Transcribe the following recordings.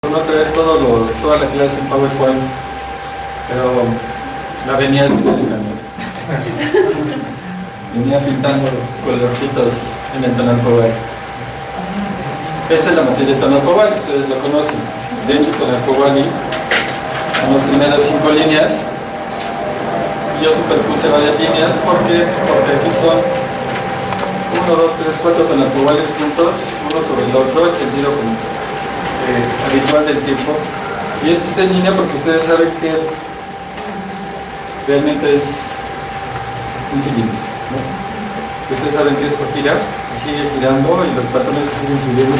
por no traer toda la clase en PowerPoint, pero la venía haciendo en el camión. Venía pintando colorcitos en el Tonalco Valley. Esta es la materia de Tonalco Valley, ustedes lo conocen. De hecho, Tonalco Valley, en las primeras 5 líneas, yo superpuse varias líneas porque aquí son 1, 2, 3, 4 Tonalco Valleys juntos, uno sobre el otro, el sentido habitual del tiempo. Y esto está en línea porque ustedes saben que realmente es un cilindro, ¿no? Ustedes saben que esto gira y sigue girando y los patrones siguen subiendo.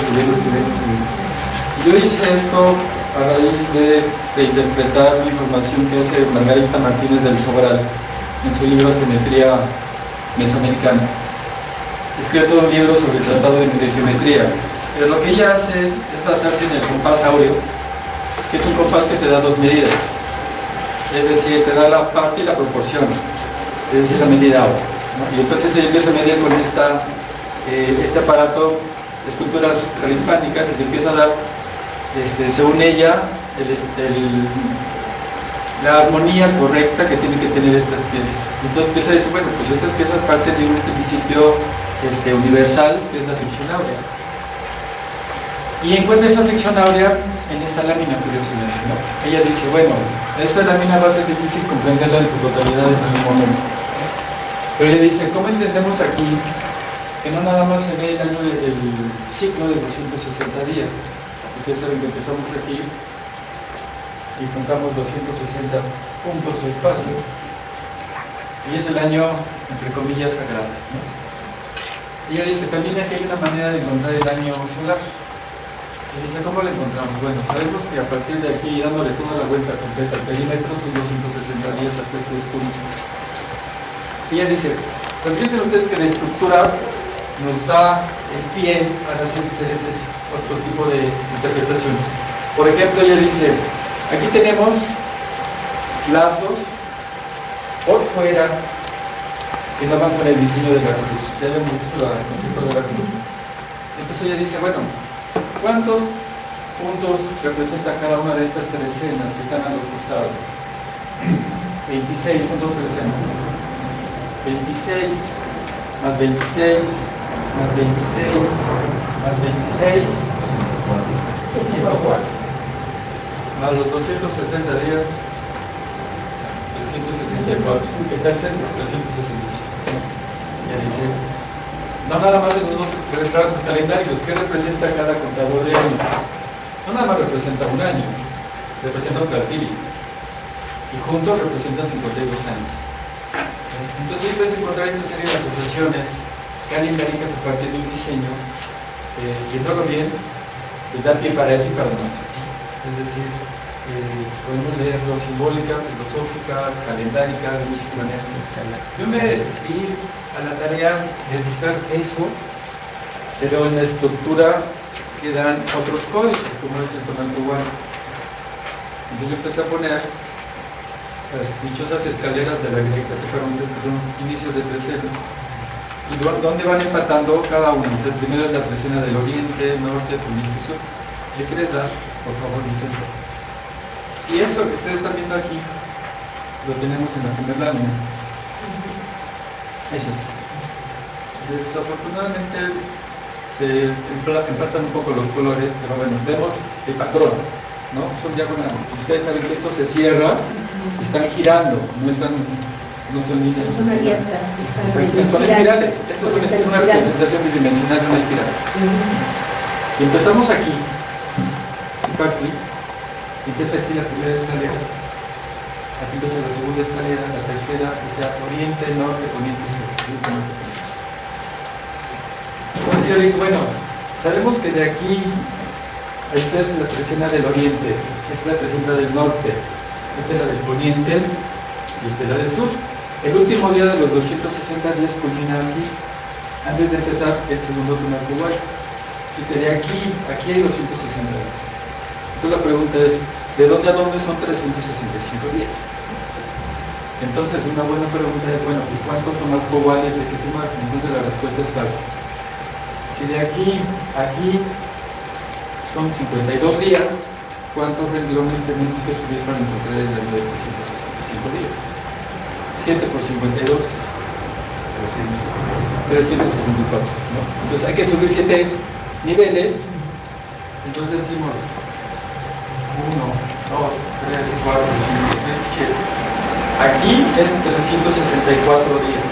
Y yo hice esto a raíz de interpretar la información que hace Margarita Martínez del Sobral en su libro Geometría Mesoamericana. Escribe todo un libro sobre el tratado de geometría, pero lo que ella hace es basarse en el compás áureo, que es un compás que te da 2 medidas, es decir, te da la parte y la proporción, es decir, la medida áurea, ¿no? Y entonces ella empieza a medir con este aparato estructuras prehispánicas y te empieza a dar, según ella, la armonía correcta que tienen que tener estas piezas. Entonces empieza a decir, bueno, pues estas piezas parten de un principio universal, que es la sección áurea. Y encuentra esa sección áurea en esta lámina, curiosamente, ¿no? Ella dice, bueno, esta lámina va a ser difícil comprenderla en su totalidad en algún momento. Pero ella dice, ¿cómo entendemos aquí que no nada más se ve el ciclo de 260 días? Ustedes saben que empezamos aquí y contamos 260 puntos o espacios, y es el año, entre comillas, sagrado, ¿no? Y ella dice, también aquí hay una manera de encontrar el año solar. Y dice, ¿cómo lo encontramos? Bueno, sabemos que a partir de aquí, dándole toda la vuelta completa al perímetro, son 260 días hasta estos puntos. Y ella dice, pero piensen ustedes que la estructura nos da el pie para hacer diferentes otro tipo de interpretaciones. Por ejemplo, ella dice, aquí tenemos lazos por fuera que no van con el diseño de la cruz. Ya habíamos visto el concepto de la cruz. Entonces ella dice, bueno, ¿cuántos puntos representa cada una de estas trecenas que están a los costados? 26, son 2 trecenas. 26 más 26 más 26 más 26 104 más los 260 días 364, que está el centro, 365. Ya dice, no nada más esos 2 rasgos calendarios, ¿qué representa cada contador de años? No nada más representa un año, representa un cartillo, y juntos representan 52 años. Entonces puedes encontrar esta serie de asociaciones calendáricas a partir de un diseño viéndolo bien, pues da pie para eso y para más. Es decir, podemos leerlo simbólica, filosófica, calendárica, de muchas maneras. Yo me di a la tarea de buscar eso, pero en la estructura quedan otros códices, como es el Tonalco Valley. Entonces yo empecé a poner las dichosas escaleras de la Greca Separantes, que son inicios de trecena, y donde van empatando cada uno. O sea, primero es la trecena del oriente, norte, poniente, sur. ¿Le quieres dar, por favor, Vicente? Y esto que ustedes están viendo aquí, lo tenemos en la primera lámina. Es eso. Desafortunadamente se empatan un poco los colores, pero bueno, vemos el patrón, ¿no? Son diagonales. Ustedes saben que esto se cierra, están girando, no son líneas. Son abiertas, son espirales. Esto es una representación bidimensional de una espiral. Y empezamos aquí, empieza aquí la primera escalera, aquí empieza la segunda escalera, la tercera, o sea, oriente, norte, poniente, sur. Entonces yo digo, bueno, sabemos que de aquí, esta es la trecena del oriente, esta es la trecena del norte, esta es la del poniente y esta es la del sur. El último día de los 260 días culmina aquí, antes de empezar el segundo Tonalco Valley. Y de aquí hay 260 días. Entonces la pregunta es, ¿de dónde a dónde son 365 días? Entonces una buena pregunta es, bueno, pues ¿cuántos Tonalco Valleys hay que sumar? Entonces la respuesta es fácil. Si de aquí a aquí son 52 días, ¿cuántos renglones tenemos que subir para encontrar el daño de 365 días? 7 por 52, 364, ¿no? Entonces hay que subir 7 niveles. Entonces decimos 1, 2, 3, 4, 5, 6, 7. Aquí es 364 días.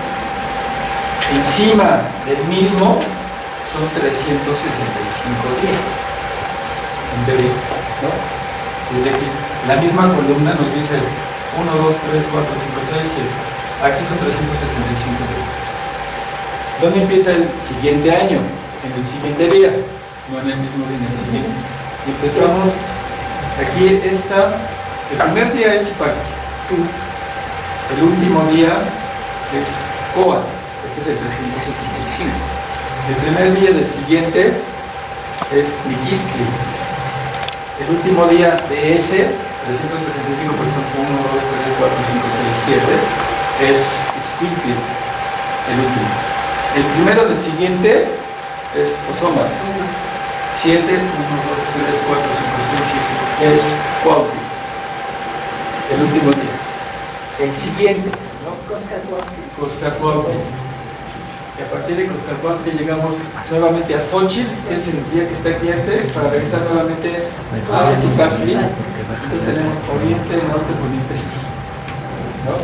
Encima del mismo son 365 días. En teoría, ¿no? Desde aquí, la misma columna nos dice 1, 2, 3, 4, 5, 6, 7. Aquí son 365 días. ¿Dónde empieza el siguiente año? En el siguiente día, no en el mismo día, en el siguiente. Y empezamos, aquí está, el primer día es Pac, el último día es Coat, este es el 365. El primer día del siguiente es Miquistli. El último día de ese, 365, pues son 1, 2, 3, 4, 5, 6, 7, es Xquintli, el último. El primero del siguiente es Osomat. 7, 1, 2, 3, 4, 5, 6, 7, es Cuautli, el último día. El siguiente, ¿no? Coscacuautli. Y a partir de Coscacuautli llegamos nuevamente a Xochitl, que es el día que está aquí antes, para regresar nuevamente a Zipacli. Entonces tenemos oriente, norte, poniente, sur, ¿no?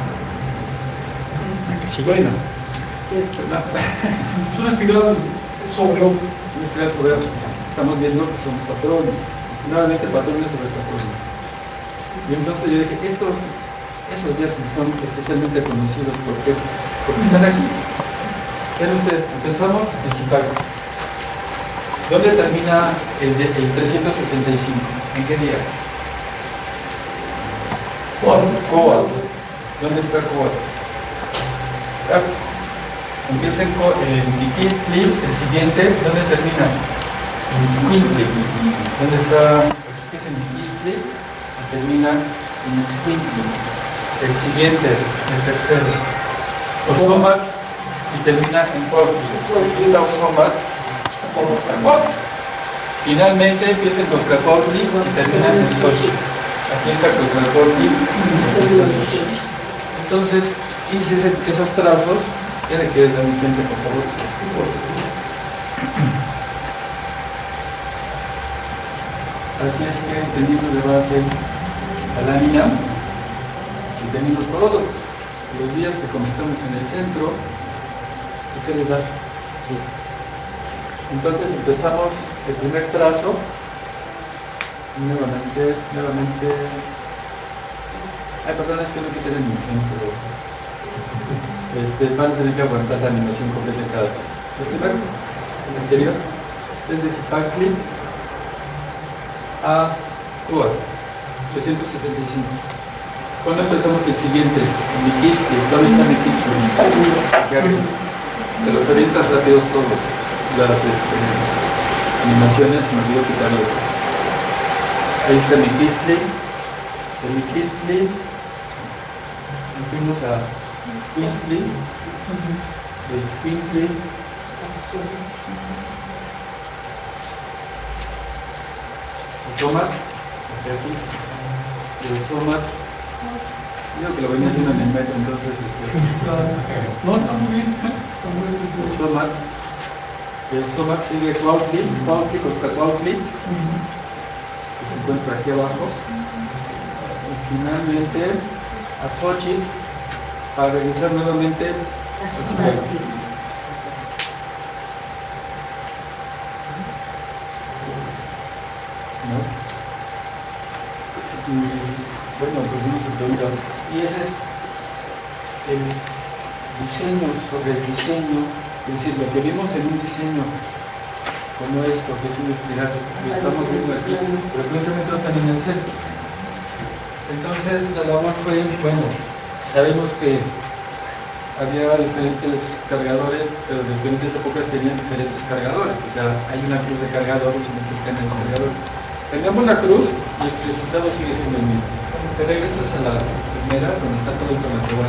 Bueno, Es una espiral sobre otro. es una espiral sobre otro. Estamos viendo que son patrones, nuevamente patrones sobre patrones. Y entonces yo dije, esos días que son especialmente conocidos, ¿por qué? Porque están aquí. Vean ustedes, empezamos en Zipacli. ¿Dónde termina el 365? ¿En qué día? Coat. ¿Dónde está Coat? Empieza en Miquistli, el siguiente, ¿dónde termina? En Xquintli. ¿Dónde está? Aquí es en Miquistli, y termina en Xquintli. El siguiente, el tercero, Osomat, y termina en Cuautli. Aquí está Osomat, ¿cómo está Cuautli? Finalmente empieza en Coscacuautli y termina en Xochitl. Aquí está Coscacuautli y aquí está Xochitl. Entonces, hice esos trazos. ¿Qué le quieres dar, Vicente, por favor? Así es que teniendo de base la lámina y teniendo todos los días que comentamos en el centro, ¿qué les da? Entonces empezamos el primer trazo. Nuevamente. Ay, perdón, es que no quité la animación, pero van a tener que aguantar la animación completa en cada trazo. El primero, el anterior, desde Zipacli a Coat, 365. ¿Cuándo empezamos el siguiente? Miquistli. ¿Dónde está Miquistli? Te los avientas rápidos todos. Las animaciones, me olvidó quitarlo. Ahí está Miquistli. De Miquistli fuimos a Xquintli. De Xquintli Osomat, hasta aquí. De Osomat, digo que lo venía haciendo en el metro, entonces No, está muy bien. Está muy bien. Osomat. El Osomat sigue Cuautli, Coscacuautli, que se encuentra aquí abajo. Y finalmente a Xochitl, para regresar nuevamente a Zipacli. ¿No? Y bueno, pues no se pregunta. Y ese es el diseño sobre el diseño, es decir, lo que vimos en un diseño como esto, que es una espiral, lo estamos viendo aquí, pero curiosamente no están en el centro. Entonces la labor fue, bueno, sabemos que había diferentes cargadores, pero en diferentes épocas tenían diferentes cargadores, o sea, hay una cruz de cargadores y muchos tienen cargadores. Cambiamos la cruz y el resultado sigue siendo el mismo. Te regresas a la primera, donde está todo el material.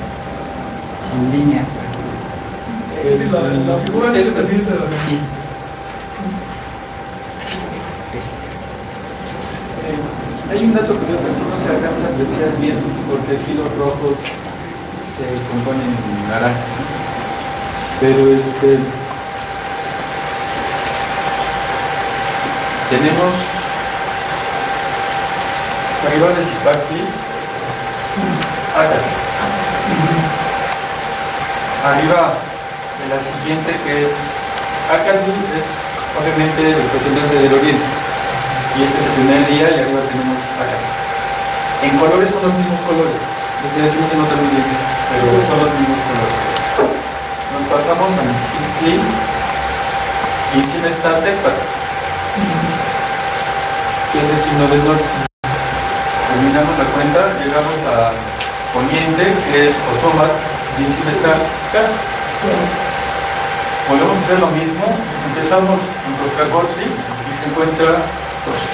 Sin líneas. Sí, la figura que se te dice. Hay un dato curioso que no se alcanza a apreciar bien porque aquí los rojos se componen en naranjas. Pero tenemos arriba de Zipactli, Acatl. Arriba de la siguiente, que es Acatl, es obviamente el representante del oriente. Y este es el primer día y arriba tenemos Acatl. En colores son los mismos colores. Desde aquí no se nota muy bien, pero son los mismos colores. Nos pasamos a Mixtli y encima está Tecpatl, que es el signo del norte. Terminamos la cuenta, llegamos a Poniente, que es Ozomatl, y encima está Casa. Volvemos a hacer lo mismo, empezamos en Tozcacotli y se encuentra Tosh.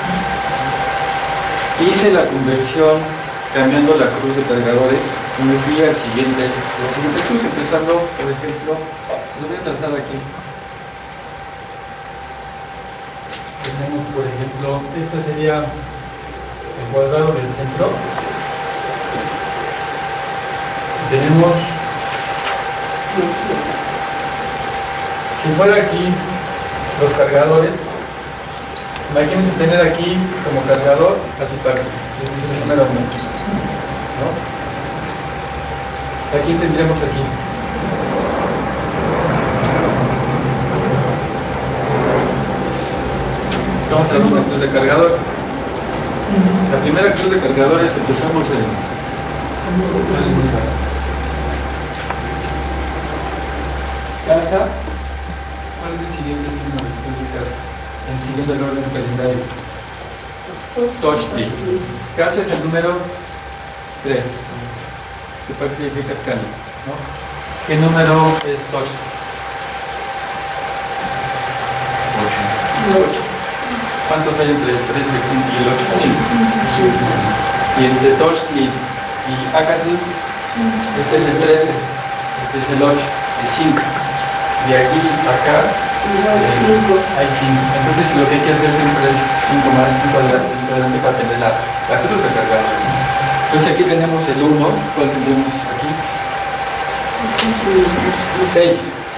Hice la conversión cambiando la cruz de cargadores y me fui al siguiente, la siguiente cruz, empezando, por ejemplo, lo voy a trazar aquí. Tenemos, por ejemplo, este sería el cuadrado del centro. Tenemos, si fuera aquí los cargadores, imagínense tener aquí como cargador a Zipactli, es el número 1, ¿no? Aquí tendríamos aquí. Vamos a ver una cruz de cargadores. La primera cruz de cargadores empezamos en Casa. ¿Cuál es el siguiente signo después de Casa? Siguiendo el orden calendario. Tochtli. Casa es el número 3. Se puede significar Cali, ¿no? ¿Qué número es Tochtli? 8. ¿Cuántos hay entre el 3, el 5 y el 8? 5. Y entre Tochtli y Acatl, este es el 13, este es el 8, el 5. De aquí a acá hay 5. Entonces lo que hay que hacer siempre es 5 más, 5 adelante para tener la cruz de cargador. Entonces aquí tenemos el 1, ¿cuál tenemos aquí? 6.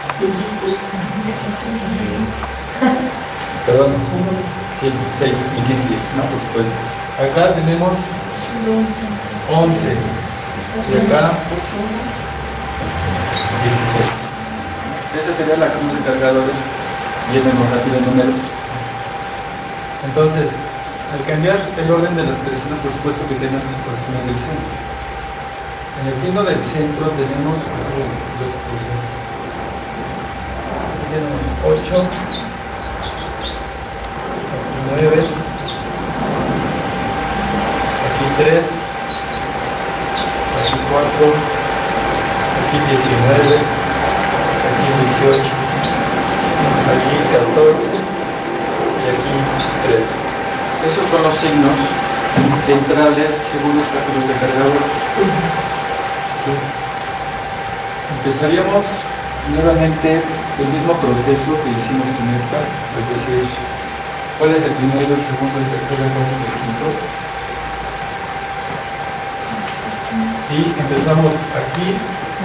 Perdón, sí, 6, Mixtli, no, por supuesto. Acá tenemos 11 y acá 16. Esa sería la cruz de cargadores, yéndonos rápido en números. Entonces, al cambiar el orden de las personas, por supuesto que tenemos el signo del centro. En el signo del centro tenemos los cruces. Aquí tenemos 8, 9, aquí 3, aquí 4, aquí 19, aquí 18, aquí 14 y aquí 13. Esos son los signos centrales según nuestra cruz de cargadores. ¿Sí? Empezaríamos nuevamente el mismo proceso que hicimos con esta, es decir, ¿cuál es el primero, el segundo, el tercero, el cuarto y el quinto? Y empezamos aquí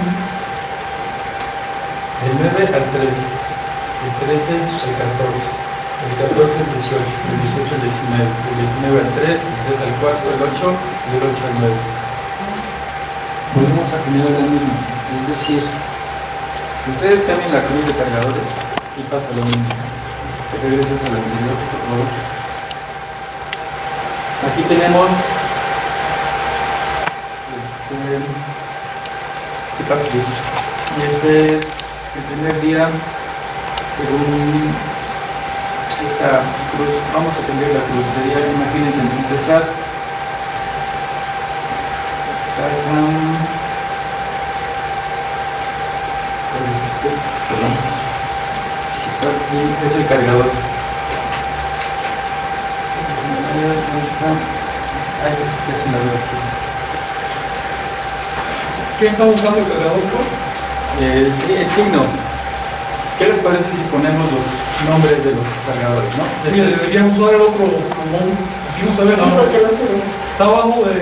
del 9 al 13, el 13 al 14, el 14 al 18, el 18 al 19, el 19 al 3, el 3 al 4, el 8 y el 8 al 9. Volvemos a generar lo mismo, es decir, ustedes cambien la cruz de cargadores y pasa lo mismo. Te regresas a la anterior, por favor. Aquí tenemos Zipactli. Y este es el primer día según esta cruz. Vamos a cambiar la cruz. Sería, imagínense, empezar. Zipactli es el cargador. ¿Qué estamos usando el cargador? Sí, el signo. ¿Qué les parece si ponemos los nombres de los cargadores, ¿no? Sí, deberíamos usar el otro como así no se ve Sí, nada. porque no se ve. Está abajo de.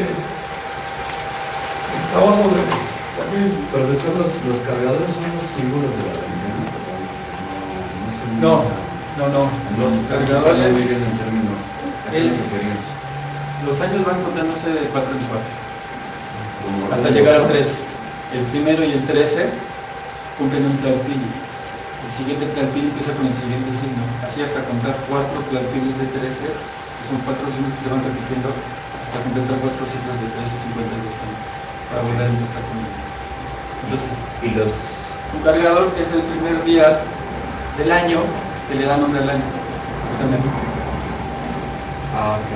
Está abajo de. Aquí. Pero son los cargadores son los símbolos de la religión, ¿verdad? No, los cargadores, Muy bien en términos. ¿A qué nos es- referimos? los años van contándose de 4 en 4, Como hasta llegar al 13. El primero y el 13 cumplen un tlalpili. El siguiente tlalpili empieza con el siguiente signo, así hasta contar 4 tlalpilis de 13, que son 4 signos que se van repitiendo hasta completar 4 ciclos de 13 y 52 años, para volver a empezar con el. Entonces, Y los un cargador es el primer día del año que le da nombre al año, justamente. ok.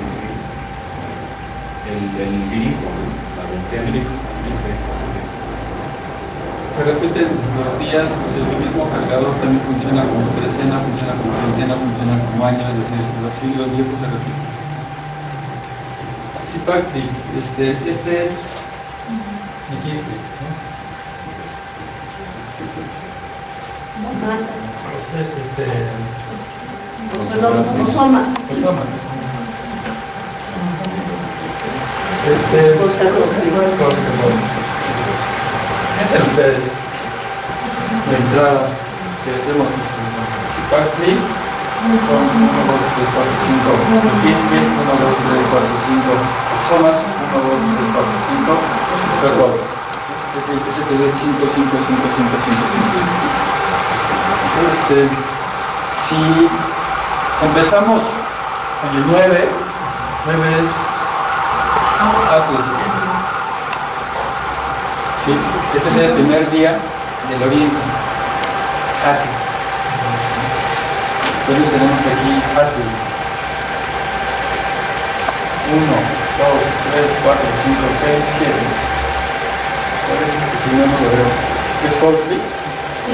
El grifo, la voltea. El grifo. Ok. Se repiten los días, pues el mismo cargador también funciona como trecena, funciona como treintena, funciona como año, es decir, los siglos viejos se repiten. Zipactli, este es dijiste, ¿no? Masa. Osoma. Osoma. Osoma. Piensen ustedes, la entrada que hacemos Zipactli son 1, 2, 3, 4, 5, dijiste 1, 2, 3, 4, 5, Osoma 1, 2, 3, 4, 5, recuerdos. Ese te da 5, 5, 5, 5, 5, 5. Si empezamos con el 9, 9 es Atl. ¿Sí? Este es el primer día del oriente. Atl. Entonces tenemos aquí Atl. 1, 2, 3, 4, 5, 6, 7. ¿Cuál es este? Si no, no lo veo. ¿Es Fortli? Sí,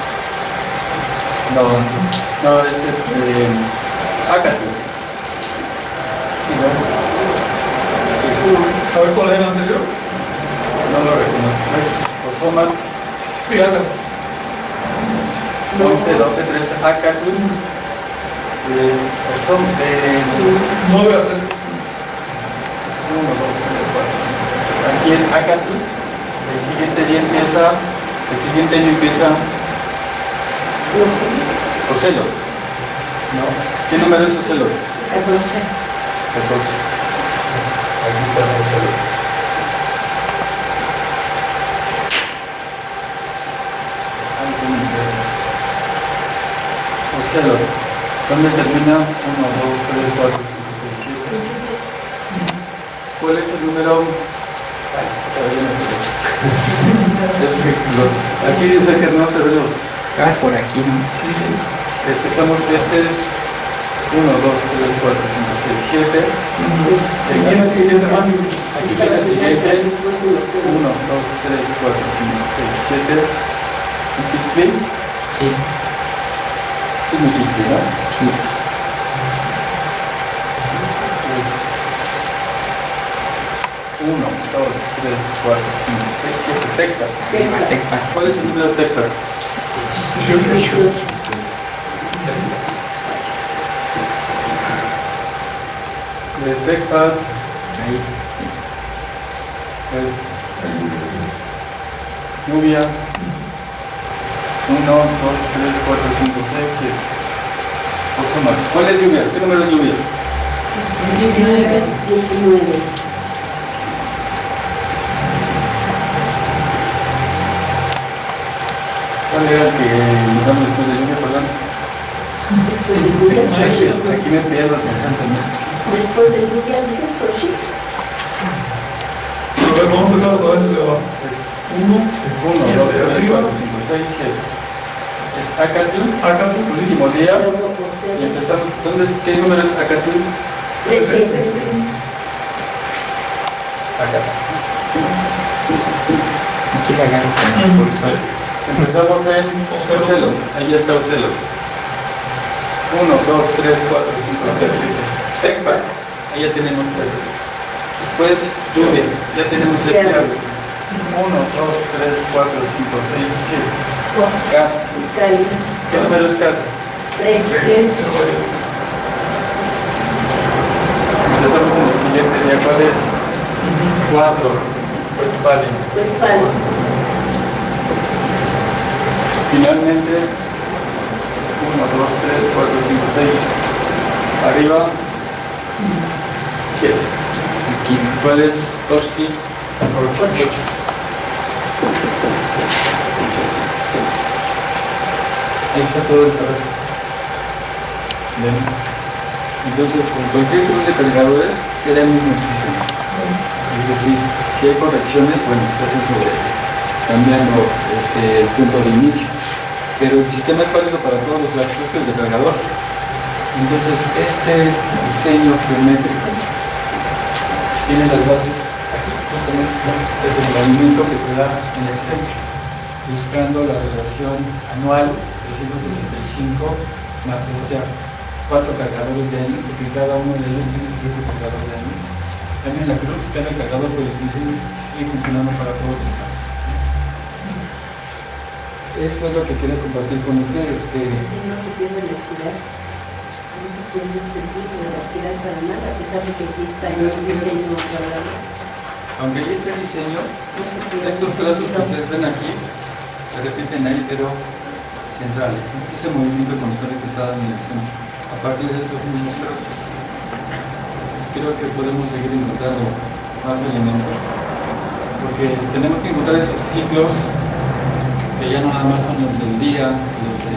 No, no, es Akasu. Sí, ¿no? A ver cuál era el anterior. No lo reconozco. Es Osoma Fíjate. 11, 12, 13, Akatu. Osoma 9 a 13. 1, 2, 3, 4, 5, 6. Aquí es Akatu. El siguiente día empieza, el siguiente año empieza no sé. Ocelo. ¿No? ¿Qué número es Ocelo? 14. 14. Aquí está Ocelo. Ocelo. ¿Dónde termina? 1, 2, 3, 4, 5, 6, 7. ¿Cuál es el número? Ay, todavía no sé. Aquí dice que no se ve los. Por aquí, ¿no? Sí. Empezamos, este es 1, 2, 3, 4, 5, 6, 7. ¿Quién es el siguiente más? Aquí está el siguiente. 1, 2, 3, 4, 5, 6, 7. ¿Un quispe? Sí. Sí, me quispe, ¿no? Sí. Es 1, 2, 3, 4, 5, 6, 7. Tecta. Tecpa. ¿Cuál es el número de Tecta? 18. De Tecta Ahí. es lluvia. 1, 2, 3, 4, 5, 6, 7. Osoma. ¿Cuál es lluvia? ¿Qué número es lluvia? 19. 19. ¿Cuál era el que notamos después de lluvia, perdón? Después de lluvia, Soshi. Aquí me pierdo constantemente. Después de lluvia, dice Soshi. A ver, vamos a empezar otra vez de abajo. Es 1, 1, 2, 3, 4, 5, 6, 7. Es Acatl, acá tu último día. Luego Y Ocelo. empezamos. ¿Qué número es Acatl? 13. Acatl. Aquí la agarro con el pulsor. Empezamos en Ocelo. Ahí está Ocelo. 1, 2, 3, 4, 5, 6, 7. Tecpa. Ahí ya tenemos Tecpa. Después lluvia. Ya tenemos el Claro. 1, 2, 3, 4, 5, 6, 7. Casa. Cali. ¿Qué número es casa? 3. Empezamos en el siguiente día, ¿cuál es? 4. Pues vale. Pues palo. Finalmente, 1, 2, 3, 4, 5, 6. Arriba, 7. ¿Cuál es? Toshki. 8. Ahí está todo el trazo. Bien. Entonces, con cualquier cruz de cargadores será el mismo sistema. Es decir, si hay correcciones, bueno, se hacen sobre cambiando el punto de inicio. Pero el sistema es válido para todos los cruces de cargadores. Entonces, este diseño geométrico tiene las bases aquí, justamente, ¿no? Es el movimiento que se da en el centro, buscando la relación anual 365 más, o sea, 4 cargadores de años, porque cada uno de ellos tiene su propio cargador de años. También la cruz, cada cargador por el diseño sigue funcionando para todos los casos. Esto es lo que quiero compartir con ustedes. Si no se pierde la espiral, no se pierde el sentido de la espiral para nada, a pesar de que aquí está el diseño cuadrado. Aunque ahí está el diseño, No se pierde. estos trazos que ustedes ven aquí se repiten ahí, pero centrales, ¿no? Ese movimiento constante que está en el centro, a partir de estos mismos trazos. Creo que podemos seguir encontrando más elementos, porque tenemos que encontrar esos ciclos que ya no nada más son los del día, los de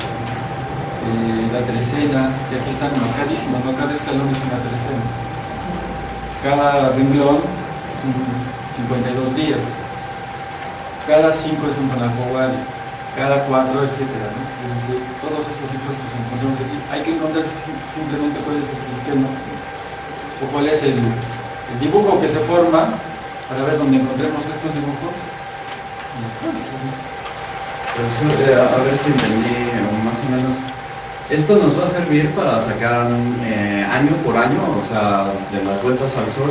la trecena, que aquí están marcadísimos, ¿no? Cada escalón es una trecena. Cada renglón son 52 días. Cada 5 es un Panagowari, cada 4, etcétera, ¿no? Es decir, todos estos ciclos que encontramos aquí, hay que encontrar simplemente cuál es el sistema o cuál es el dibujo que se forma para ver dónde encontremos estos dibujos. Y esto es así. Profesor, a ver si entendí más o menos. Esto nos va a servir para sacar año por año, o sea, de las vueltas al sol,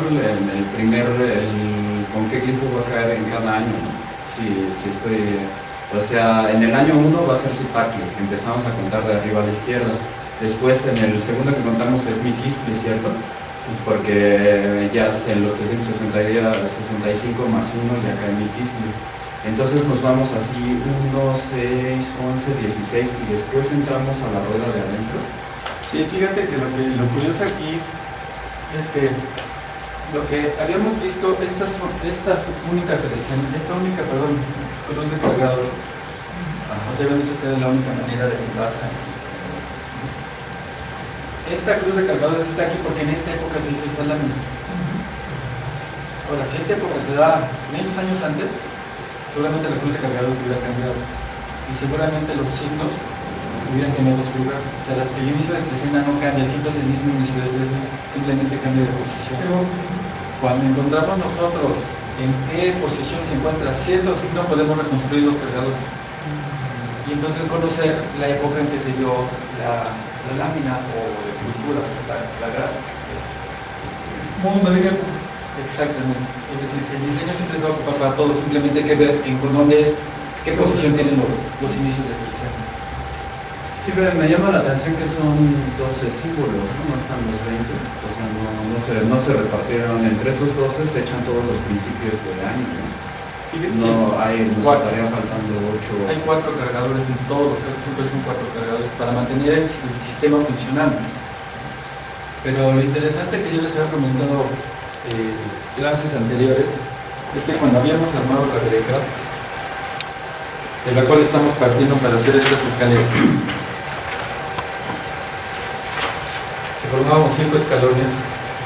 con qué glifo va a caer en cada año, ¿no? Si estoy, o sea, en el año 1 va a ser Zipacli, empezamos a contar de arriba a la izquierda. Después, en el segundo que contamos es Miquistli, ¿cierto? Porque ya en los 365 más 1 ya cae Miquistli. Entonces nos vamos así 1, 6, 11, 16 y después entramos a la rueda de adentro. Sí, fíjate que lo curioso aquí es que lo que habíamos visto, esta única cruz de cargadores, nos habían dicho que era la única manera de juntarlas. Esta cruz de cargadores está aquí porque en esta época se hizo esta lámina. Ahora, si esta época se da menos años antes, seguramente la cruz de cargadores hubiera cambiado y seguramente los signos hubieran cambiado su lugar. O sea, el inicio de trecena no cambia, siempre es el mismo inicio de trecena, simplemente cambia de posición. Pero cuando encontramos nosotros en qué posición se encuentra cierto signo, podemos reconstruir los cargadores y entonces conocer la época en que se dio la lámina o la escultura, la gráfica. Modo María, pues. Exactamente. Es decir, el diseño siempre se va a ocupar para todo, simplemente hay que ver en qué posición tienen los inicios de trecena. Sí, pero me llama la atención que son 12 símbolos, no están los 20, o sea, no se repartieron, entre esos 12 se echan todos los principios del año, ¿no? No, nos estarían faltando 8. Hay 4 cargadores en todos los casos, siempre son 4 cargadores para mantener el sistema funcionando. Pero lo interesante que yo les había comentado clases anteriores es que cuando habíamos armado la greca, de la cual estamos partiendo para hacer estas escaleras, que formábamos 5 escalones.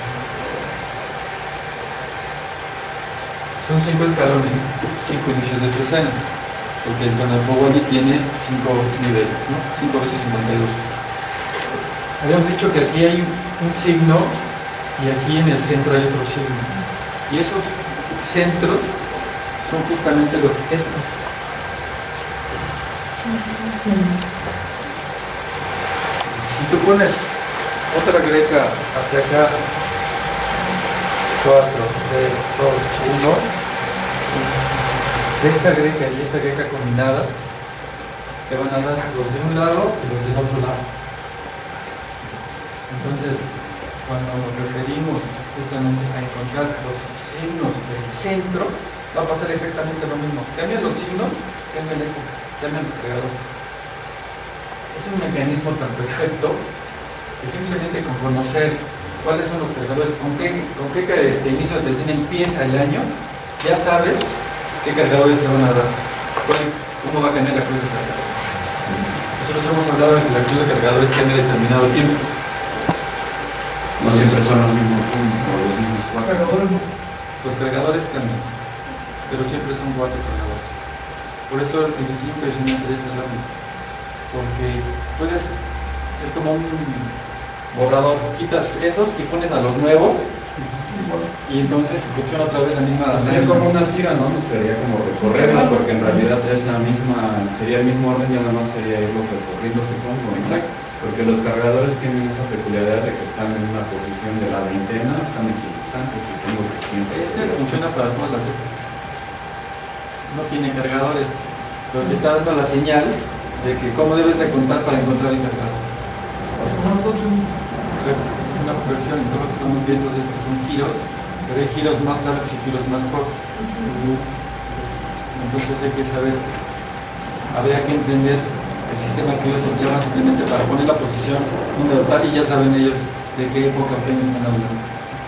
Son 5 escalones, 5 inicios de trecenas, porque el Panagowari tiene 5 niveles, ¿no? 5 veces 52. Habíamos dicho que aquí hay un signo y aquí en el centro hay otro signo. Y esos centros son justamente los estos. Si tú pones otra greca hacia acá, 4, 3, 2, 1, esta greca y esta greca combinadas te van a dar los de un lado y los del otro lado. Entonces, cuando nos referimos justamente a encontrar los signos del centro, va a pasar exactamente lo mismo. Cambian los signos, cambia la época, cambian los cargadores. Es un mecanismo tan perfecto que simplemente con conocer cuáles son los cargadores, con qué inicio de sesión empieza el año, ya sabes qué cargadores te van a dar, cómo va a cambiar la cruz de cargadores. Nosotros hemos hablado de que la cruz de cargadores tiene determinado tiempo. No siempre son los mismos puntos o los mismos cuatro. Cargadores no. Los cargadores cambian, pero siempre son 4 cargadores. Por eso el diseño impresionante de esta lámina, porque es como un borrador, quitas esos y pones a los nuevos y entonces funciona otra vez la misma. Sería como una tira, ¿no? No sería como recorrerla, porque en realidad es la misma, sería el mismo orden, ya nada más sería irlos recorriendo, supongo, ¿no? Exacto. Porque los cargadores tienen esa peculiaridad de que están en una posición de la veintena, están equidistantes, supongo que siempre. Funciona para todas las épocas. No tiene cargadores, pero te está dando la señal de que cómo debes de contar para encontrar el cargador. Exacto. Es una abstracción, y todo lo que estamos viendo es que son giros, pero hay giros más largos y giros más cortos. Entonces hay que saber, habría que entender el sistema que ellos empleaban simplemente para poner la posición número tal y ya saben ellos de qué época o qué año están hablando.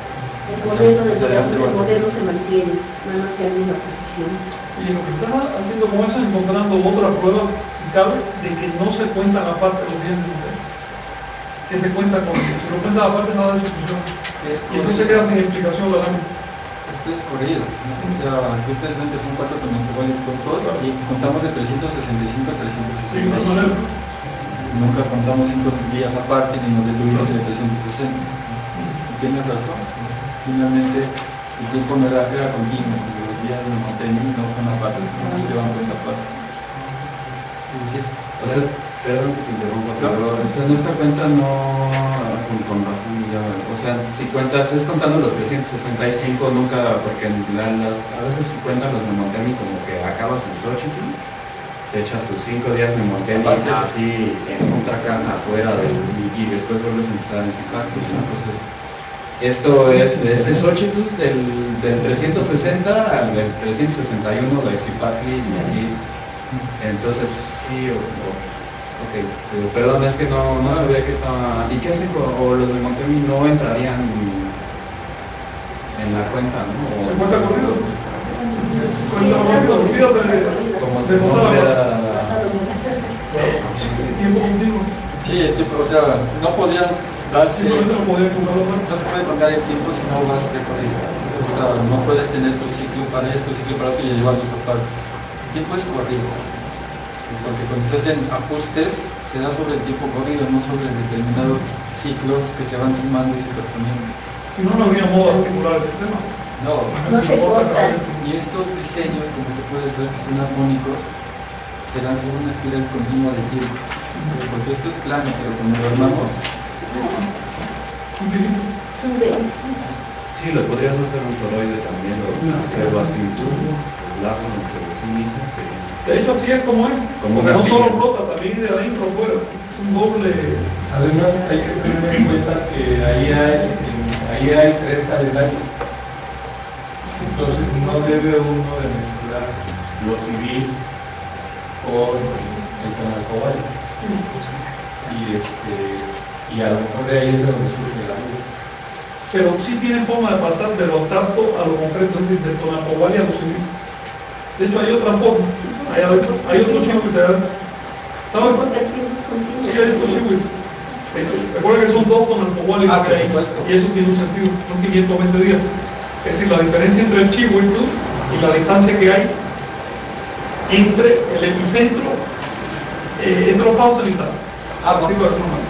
El modelo se mantiene, nada más que en la posición. Y lo que está haciendo con eso es encontrando otra prueba, si cabe, de que no se cuentan aparte los días de modelo. Que se cuenta con ellos. Si lo cuentan aparte, nada de discusión. Y entonces queda sin explicación la lámina. Esto es corrido, ¿no? O sea, que ustedes ven que son 4 iguales cortos y contamos de 365 a 365. Nunca contamos 5 días aparte ni nos detuvimos en el 360. Tienes razón. Finalmente, el tiempo no era continuo, los días de Montaigne no son aparte, no se llevan cuenta aparte. Es decir, O sea, perdón que te interrumpa, pero en esta cuenta no, con razón ya, o sea, si cuentas, es contando los 365, nunca, porque a veces si cuentan los de Montaigne como que acabas en Xochitl, te echas tus 5 días de Montaigne así en otra caja afuera y después vuelves a empezar en Zipacli, ¿no? Entonces, esto es Xochitl del 360 al 361 de Zipacli y así. Entonces sí, ok, perdón, es que no sabía que estaba. ¿Y qué hacen o los de Montaigne no entrarían en la cuenta, no? ¿Se cuenta corrido? Como se considera tiempo continuo. sí, el tiempo, o sea, no podían darse, Simplemente no podía contarlo. no se puede contar el tiempo si no vas de corrido. O sea, no puedes tener tu ciclo para esto, ciclo para otro y llevarlos aparte. El tiempo es corrido. Porque cuando se hacen ajustes, se da sobre el tiempo corrido, no sobre determinados ciclos que se van sumando y superponiendo. Si no, no habría modo de articular el sistema. No. No se corta. Y estos diseños, como te puedes ver, que son armónicos, serán sobre una espiral continua de tiempo. Porque esto es plano, pero cuando lo armamos, Infinito. Sube. Sí, lo podrías hacer un toroide también, o hacerlo así un tubo, largo entre sí mismo, sería. De hecho, así es como es. Como No una solo piña. rota, también de adentro afuera. Es un doble. Además, hay que tener en cuenta que ahí hay 3 calendarios. Entonces, no debe uno de mezclar lo civil con el Tonalcoballi. Y a lo mejor de ahí es de donde surge la duda. Pero sí tiene forma de pasar de lo abstracto a lo concreto, es decir, de Tonalcoballi a lo civil. De hecho, hay otra forma. Hay otro chivo que te da. ¿Sabes? Porque el tiempo es continuo. Sí, hay otro chivo. Recuerda que son 2 Tonalcoballi por que hay, supuesto. y eso tiene un sentido, son 520 días. Es decir, la diferencia entre el chivo y la distancia que hay entre el epicentro, entre los pasos sanitários. Así lo armamos.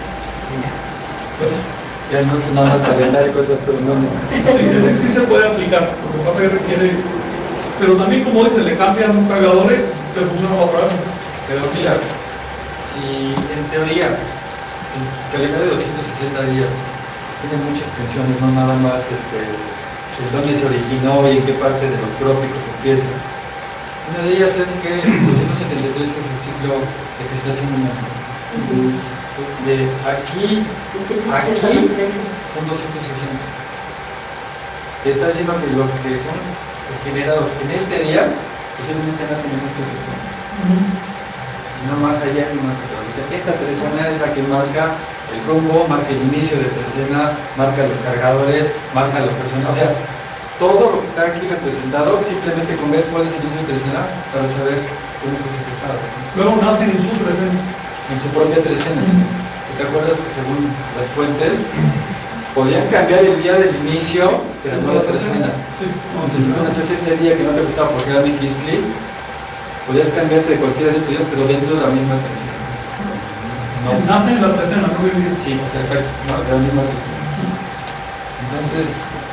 ya no es nada más calendario, cosas astronómicas. Sí, ese sí se puede aplicar, lo que pasa es que requiere. Pero también, como dice, le cambian los cargadores, le funciona más rápido. Pero mira, si en teoría el calendario de 260 días tiene muchas funciones, no nada más dónde se originó y en qué parte de los trópicos empieza. Una de ellas es que 273 es el ciclo de gestación humana. De aquí a aquí son 260. Te está diciendo que los que son generados en este día posiblemente nacen en esta persona. No más allá ni más atrás. O sea, esta trecena es la que marca el rumbo, marca el inicio de trecena, marca los cargadores, marca las personas. O sea, todo lo que está aquí representado, simplemente con ver cuál es el inicio de trecena para saber cómo es ese estado. Luego nacen en su trecena. En su propia trecena. ¿Te acuerdas que según las fuentes podían cambiar el día del inicio, pero no la trecena? Entonces, si tú naces este día que no te gustaba porque era Miquistli, podías cambiarte de cualquiera de estos días, pero dentro de la misma trecena. No. Nacen en la trecena, no viven. Sí, o sea, exacto, no, de la misma trecena. Entonces,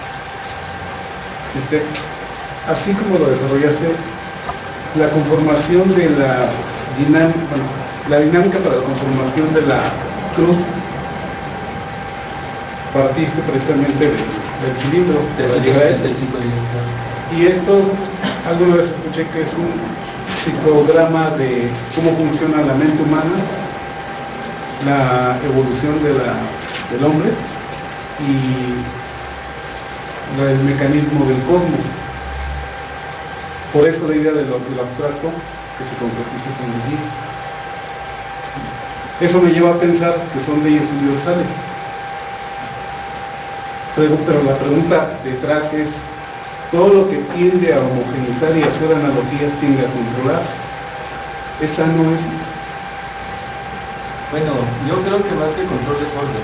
así como lo desarrollaste, la conformación de la dinámica para la conformación de la cruz, partiste precisamente del cilindro. Y esto, alguna vez escuché que es un psicograma de cómo funciona la mente humana, la evolución del hombre y el mecanismo del cosmos. Por eso la idea de lo abstracto que se concretiza con los días. Eso me lleva a pensar que son leyes universales. Pero la pregunta detrás es, todo lo que tiende a homogeneizar y hacer analogías tiende a controlar. ¿Esa no es? Bueno, yo creo que más que control es orden.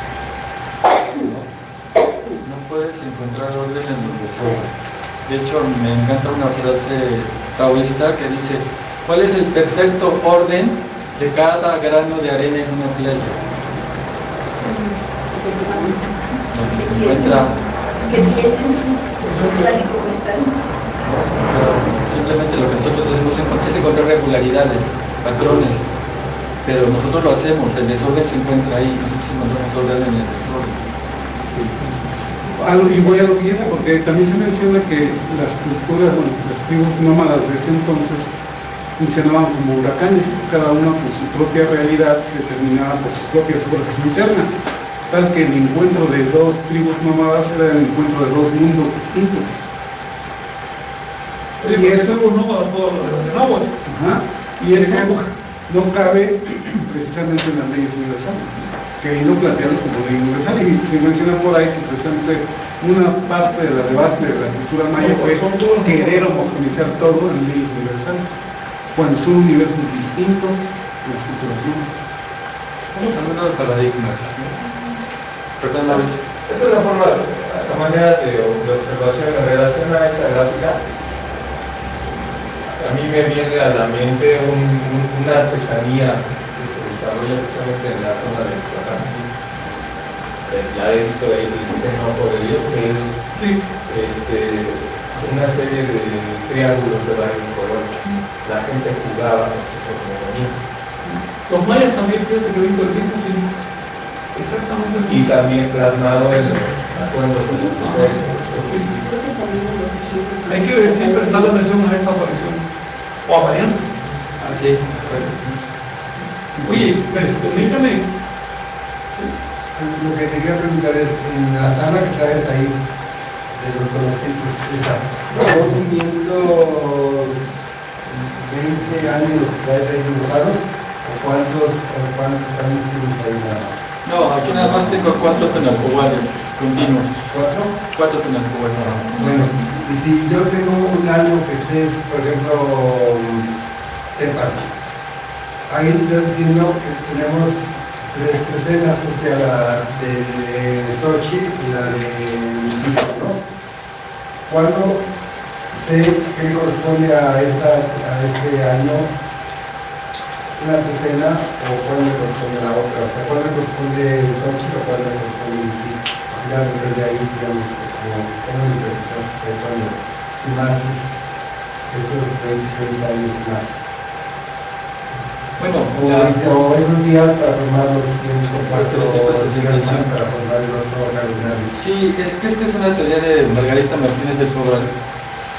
No puedes encontrar orden en los desorden. De hecho, me encanta una frase taoísta que dice: ¿cuál es el perfecto orden de cada grano de arena en una playa? Donde se encuentra. Que tienen, tal y como están. O sea, simplemente lo que nosotros hacemos es encontrar regularidades, patrones, pero nosotros lo hacemos, el desorden se encuentra ahí, nosotros encontramos orden en el desorden. Sí. Y voy a lo siguiente, porque también se menciona que las culturas, las tribus nómadas de ese entonces funcionaban como huracanes, cada una con su propia realidad determinada por sus propias fuerzas internas, tal que el encuentro de dos tribus nómadas era el encuentro de dos mundos distintos. Y eso es nómada todo lo de Náhuatl. Y eso no cabe precisamente en las leyes universales, que ahí lo plantean como ley universal, y se menciona por ahí que precisamente una parte de la debate de la cultura maya fue querer homogeneizar todo en leyes universales, cuando son universos distintos en las culturas nómadas. Estamos hablando de paradigmas. Perdón, la vez. Esta es la manera de observación en relación a esa gráfica. A mí me viene a la mente una artesanía que se desarrolla precisamente en la zona de Michoacán. Ya he visto ahí el diseño de ellos, que es una serie de triángulos de varios colores. La gente jugaba con su cosmogonía. Los mayas también, fíjate que he visto el mismo signo. Exactamente. Y también plasmado en los acuerdos de los poderes. Hay que siempre prestar la atención a esa aparición o a variantes. Sí. Oye, permítame. Lo que te quería preguntar es, en la tabla que traes ahí de los colorcitos, esa, ¿son 520 años que traes ahí dibujados? ¿O cuántos años tienes ahí nada más? No, aquí nada más tengo 4 tonalcohuales continuos. ¿4? 4 tonalcohuales. Bueno, y si yo tengo un año que estés, por ejemplo, Tepan, ahí estás diciendo que tenemos tres escenas, o sea, la de Sochi y la de Miquistli, ¿no? ¿Cuándo sé que corresponde a este año una escena o cuándo le corresponde a la otra? O sea, ¿cuándo le corresponde Sochi o cuándo le corresponde Miquistli? Ya desde ahí, digamos, ¿cómo lo interpretaste cuando sumaste esos 26 años más? Bueno, o esos días para formar los 104 días más 365. para formar el otro calendario. Sí, es que esta es una teoría de Margarita Martínez del Sobral.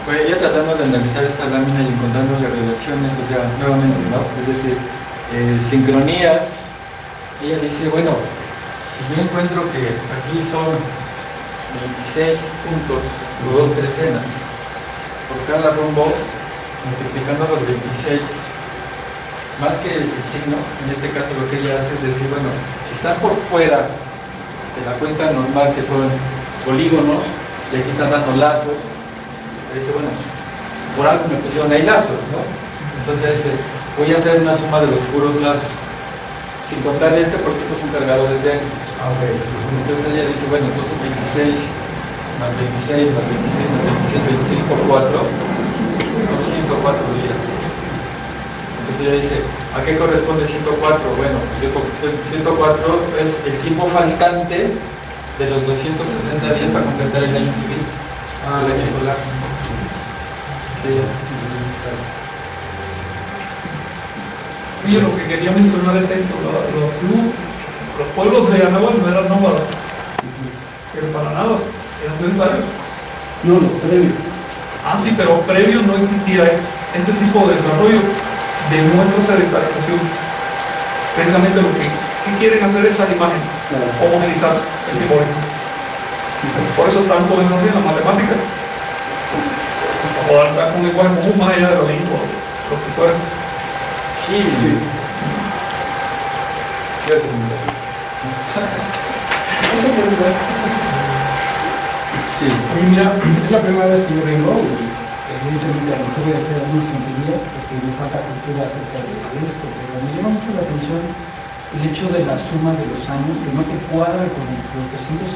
Pues ya tratando de analizar esta lámina y encontrando las relaciones, o sea, nuevamente, ¿no? Es decir, sincronías. Ella dice, bueno, si yo encuentro que aquí son 26 puntos o 2 trecenas por cada rumbo, multiplicando los 26, más que el signo, en este caso lo que ella hace es decir, bueno, si están por fuera de la cuenta normal, que son polígonos, y aquí están dando lazos, dice, bueno, por algo me pusieron ahí lazos, ¿no? Entonces dice, voy a hacer una suma de los puros lazos, sin contar este porque estos son cargadores de años. Okay. Entonces ella dice, bueno, entonces 26 más 26 más 26 más 26, 26 por 4, son 104 días. Entonces ella dice, ¿a qué corresponde 104? Bueno, 104 es el tiempo faltante de los 260 días para completar el año civil, el año solar. Sí. Oye, lo que quería mencionar es esto, los pueblos de Anáhuac no eran nómadas, pero para nada, eran sedentarios. No, los previos. Ah, sí, pero previo no existía este tipo de desarrollo de nuestra sedentarización. Precisamente lo que quieren hacer estas imágenes, homogenizar el simbolismo. Por eso tanto énfasis en la matemática. O dar un lenguaje común más allá de la lengua, lo que fuera. Sí. ¿Qué haces, Sí. Oye, mira, es la primera vez que yo vengo y evidentemente a lo mejor voy a hacer algunas tonterías porque me falta cultura acerca de esto, pero me llama mucho la atención el hecho de las sumas de los años que no te cuadran con los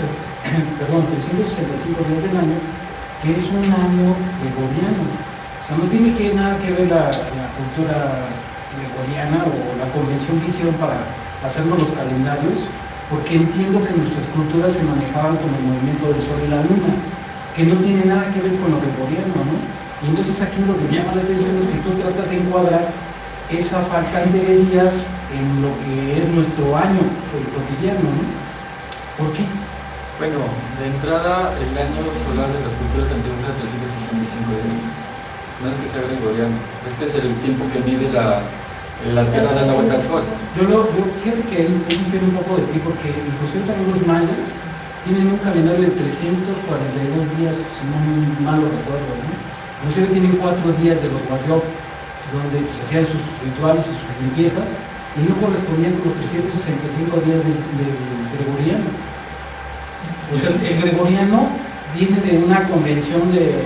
365 días del año, que es un año gregoriano. O sea, no tiene nada que ver la cultura gregoriana o la convención que hicieron para hacernos los calendarios, porque entiendo que nuestras culturas se manejaban con el movimiento del sol y la luna, que no tiene nada que ver con lo gregoriano, ¿no? Y entonces aquí lo que me llama la atención es que tú tratas de encuadrar esa faltante de días en lo que es nuestro año cotidiano, ¿no? ¿Por qué? Bueno, de entrada, el año solar de las culturas antiguas era 365 días. No es que sea gregoriano, este es el tiempo que mide la Tierra dando vuelta al Sol. Fíjate que él difiere un poco de ti, porque incluso también los mayas tienen un calendario de 342 días, si no mal lo recuerdo, ¿no? Inclusive tienen 4 días de los Wayop, donde pues, hacían sus rituales y sus limpiezas, y no correspondían con los 365 días del gregoriano. O sea, el gregoriano viene de una convención de,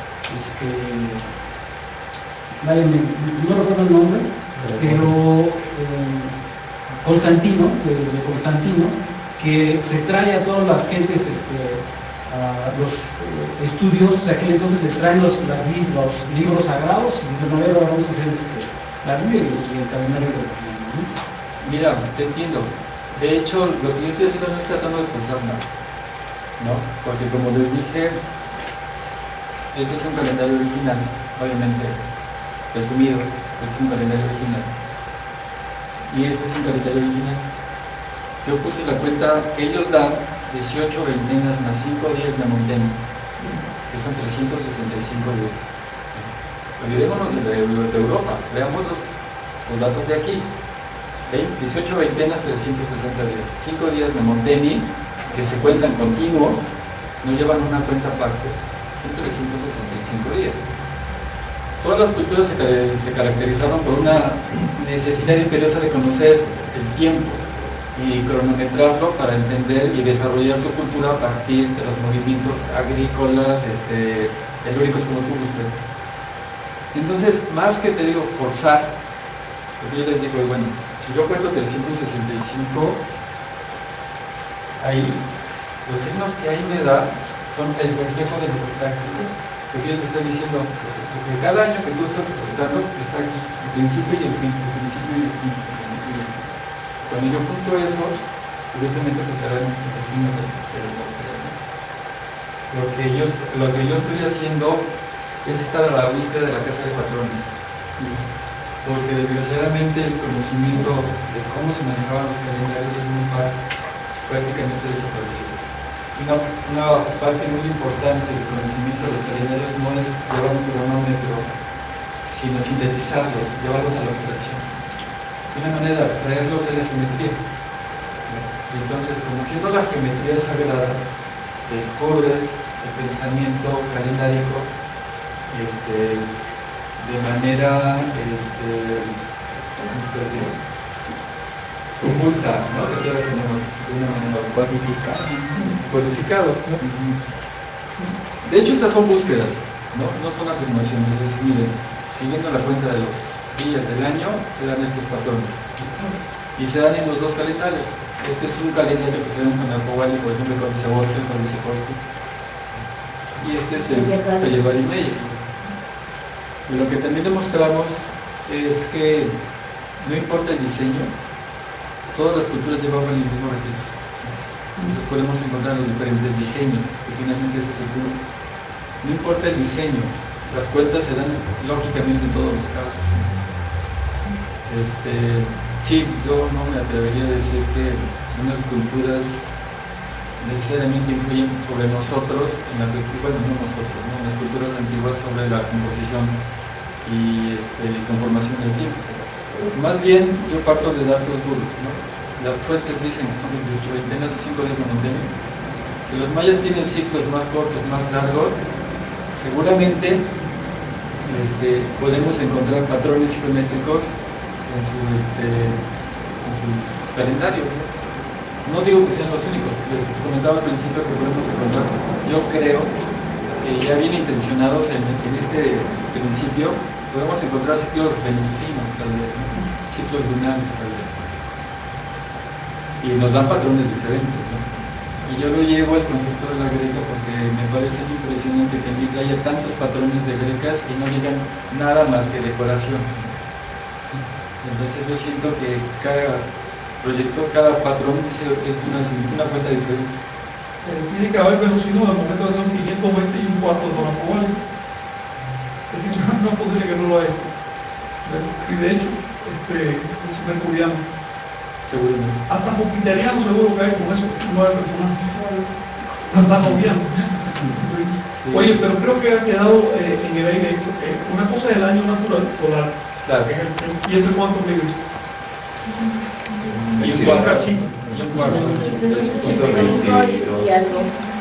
no recuerdo el nombre, pero Constantino, desde Constantino, que se trae a todas las gentes a los estudios, o sea, que entonces les traen los libros sagrados y de manera vamos a hacer la Biblia y el calendario gregoriano, ¿no? Mira, te entiendo. De hecho, lo que yo estoy haciendo no es tratando de forzar nada, ¿no? Porque como les dije, este es un calendario original, obviamente, resumido, este es un calendario original. Y este es un calendario original. Yo puse la cuenta que ellos dan 18 veintenas más 5 días de montena, que son 365 días. Olvidémonos de Europa, veamos los datos de aquí. 18 veintenas, 360 días. 5 días de Monteni, que se cuentan continuos, no llevan una cuenta aparte, son 365 días. Todas las culturas se caracterizaron por una necesidad imperiosa de conocer el tiempo y cronometrarlo para entender y desarrollar su cultura a partir de los movimientos agrícolas, telúricos, como tú gustes. Entonces, más que te digo forzar, porque yo les digo, bueno, si yo cuento 365, ahí, los signos que ahí me da son el reflejo de lo que está aquí. Porque yo te estoy diciendo, pues, que cada año que tú estás representando está aquí, el principio y el fin, el principio y el fin, el principio y el fin. Cuando yo junto esos, curiosamente pues te dan el signo de los tres. Lo que yo estoy haciendo es estar a la búsqueda de la casa de patrones. Porque desgraciadamente el conocimiento de cómo se manejaban los calendarios es muy prácticamente desaparecido. Una parte muy importante del conocimiento de los calendarios no es llevar un cronómetro, sino sintetizarlos, llevarlos a la abstracción. Una manera de abstraerlos es la geometría. Y entonces, conociendo la geometría sagrada, descubres el pensamiento calendárico de manera oculta, ¿no? Que todavía tenemos de una manera codificado, ¿no? De hecho, estas son búsquedas, no son afirmaciones. Es, miren, siguiendo la cuenta de los días del año, se dan estos patrones. Y se dan en los dos calendarios. Este es un calendario que se da en Tonalpohualli, por ejemplo, cuando dice Borges, cuando dice Coscu. Y este es el Pellevar y Meyer. Y lo que también demostramos es que no importa el diseño, todas las culturas llevaban el mismo registro. Entonces podemos encontrar los diferentes diseños, que finalmente ese es el punto. No importa el diseño, las cuentas se dan lógicamente en todos los casos. Sí, yo no me atrevería a decir que unas culturas necesariamente influyen sobre nosotros en la cuestión, bueno, no nosotros, ¿no? En las culturas antiguas sobre la composición y conformación del tiempo. Más bien, yo parto de datos duros, ¿no? Las fuentes dicen que son 28 veintenas, 5 días momentáneo. Si los mayas tienen ciclos más cortos, más largos, seguramente podemos encontrar patrones geométricos en sus calendarios, ¿no? No digo que sean los únicos, les comentaba al principio que podemos encontrar. Yo creo que ya bien intencionados en este principio, podemos encontrar ciclos venusinos, tal vez, ¿no? Ciclos lunares, tal vez. Y nos dan patrones diferentes, ¿no? Y yo lo llevo al concepto de la greca porque me parece impresionante que en Biblia haya tantos patrones de grecas y no digan nada más que decoración. Entonces yo siento que cada proyecto, cada patrón es una cuenta diferente. Tiene que haber venusino al momento de son 520 y un cuarto de Tonalpohualli. Es decir, no es posible que no lo haya. Y de hecho, es mercuriano. Seguramente. Hasta jupiteriano seguro que hay con eso, 9 personajes. Hasta noviano. Sí. Oye, pero creo que ha quedado en el aire esto. Una cosa es el año natural, solar. Claro. ¿Y ese cuánto mide? Y un cuarto. Y algo.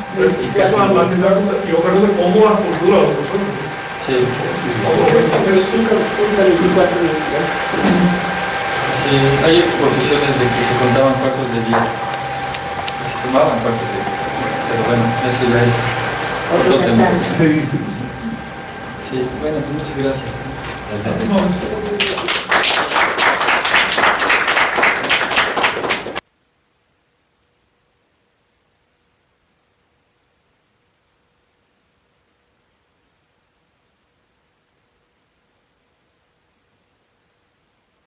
Y otra cosa, ¿cómo la cultura de los personas? Sí. Pero 5.24 minutos. Sí, hay exposiciones de que se contaban cuartos de día, que se sumaban cuartos de día, pero bueno, eso ya es otro tema. Sí, bueno, pues muchas gracias. No.